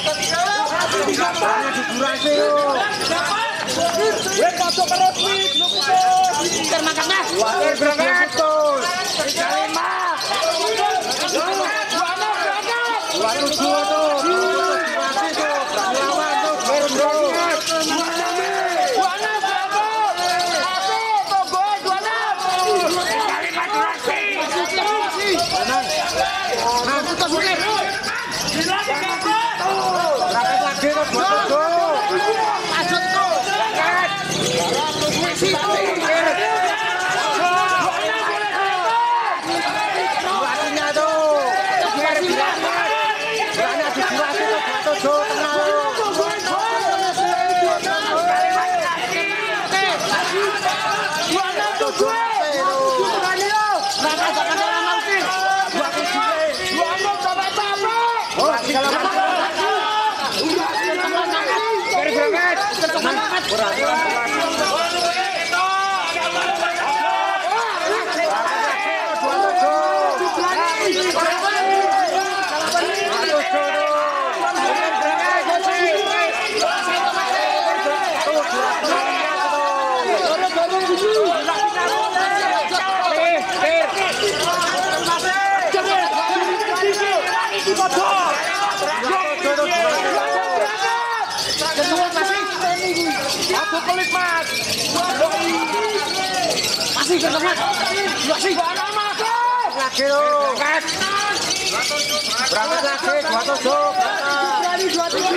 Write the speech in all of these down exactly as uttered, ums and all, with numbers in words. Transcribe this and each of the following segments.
Berangkat lagi, dua tujuh, berangkat. Dua tujuh,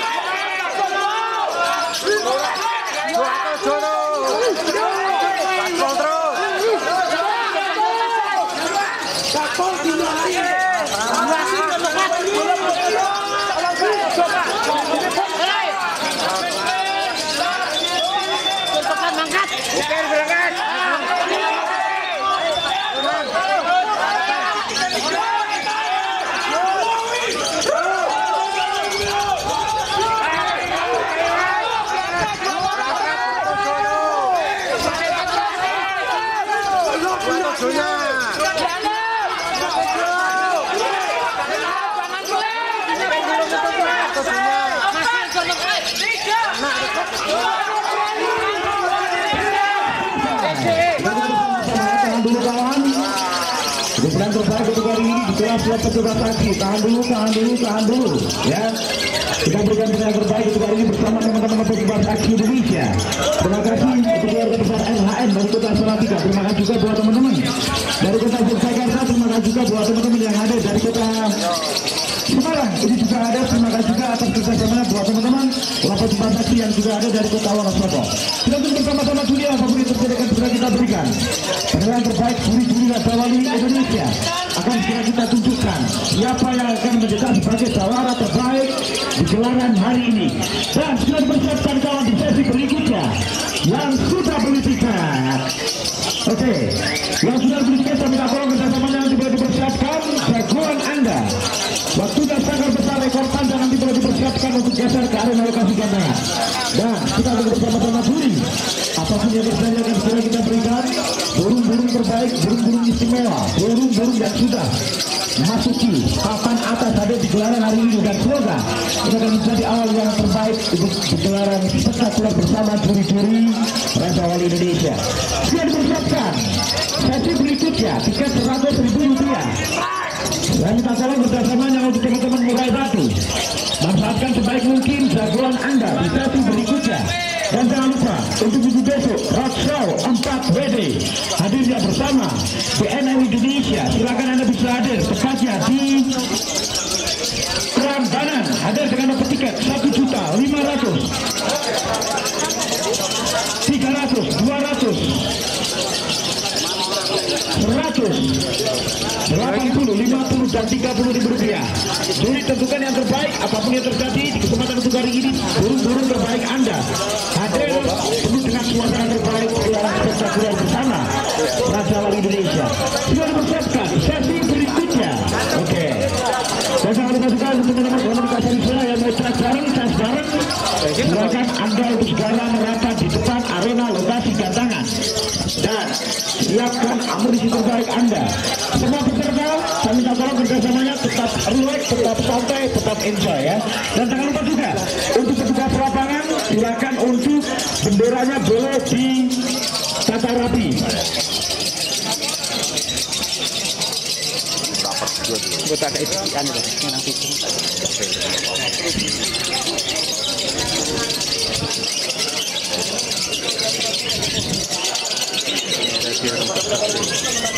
Kemudian terbaik untuk hari ini di kelas dua petugas kaki. Tahan dulu, tahan dulu, tahan dulu, ya. Kita berikan yang terbaik untuk hari ini bersama teman-teman petugas kaki Indonesia. Terima kasih untuk keluarga besar L H N dari Kota Salatiga. Terima kasih juga buat teman-teman dari Kota Jakarta. Terima kasih juga buat teman-teman yang ada dari Kota Semarang. Ini juga ada. Terima kasih juga atas kerjasamanya buat teman-teman lapor saksi yang juga ada dari Kota Wonosobo. Kita tunggu bersama-sama dunia apapun yang terjadi akan segera kita berikan. Penilaian terbaik juri-juri Raja Wali Indonesia akan segera kita tunjukkan siapa yang akan menjadi sebagai jawara terbaik di gelaran hari ini. Dan sudah dipersiapkan kawan di sesi berikutnya yang sudah beli tiket. Oke, yang sudah beli tiket kami tolong kerjasamanya nanti boleh dipersiapkan jagoan Anda. Waktunya sangat besar, rekor panjang nanti boleh dipersiapkan untuk geser ke arena lokasi ganda. Dan kita akan bersama-sama juri. Apapun yang terjadi akan segera kita berikan burung-burung terbaik, burung-burung istimewa, burung-burung yang sudah masuki papan atas ada di gelaran hari ini. Dan semoga ini akan menjadi awal yang terbaik untuk di gelaran spektakuler bersama juri-juri Raja Wali Indonesia. Sudah dipersiapkan sesi berikutnya tiket seratus ribu rupiah. Dan kita tolong kerjasamanya untuk teman-teman Murai Batu. Manfaatkan sebaik mungkin jagoan Anda di sesi berikutnya. Dan jangan lupa untuk minggu besok Roadshow empat W D hadirnya bersama B N N Indonesia. Silakan Anda bisa hadir tepatnya di Prambanan. Hadir dengan nomor tiket satu juta lima ratus, tiga ratus, dua ratus, seratus, delapan puluh, lima puluh, dan tiga puluh ribu rupiah. Juri tentukan yang terbaik apapun yang terjadi di kesempatan untuk hari ini. Burung-burung terbaik Anda hadir penuh dengan suasana terbaik gelaran spektakuler bersama Raja Wali Indonesia. Sudah dipersiapkan sesi berikutnya. Oke. Dan jangan lupa juga untuk teman-teman komunikasi saya yang mau cek bareng, cek bareng. Silakan Anda untuk segala merapat di depan arena lokasi gantangan. Dan siapkan amunisi terbaik Anda. Semua peserta, saya minta tolong kerjasamanya tetap tetap relax, tetap santai, tetap enjoy ya. Dan jangan lupa juga untuk petugas lapangan silakan untuk benderanya boleh ditata rapi. Gue tak ada ikan itu, nanti. Terima kasih.